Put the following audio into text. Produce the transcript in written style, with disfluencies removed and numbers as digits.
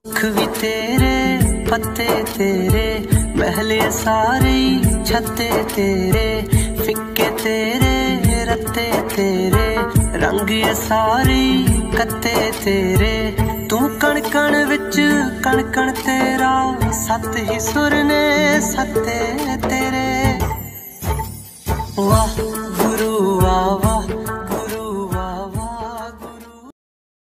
रुख भी तेरे पत्ते तेरे, महले सारे छत्ते तेरे, फिक्के तेरे रत्ते तेरे, रंग ये सारे कत्ते तेरे। तू कण कण विच कण कण तेरा, सत ही सुर ने सत्ते तेरे। वाह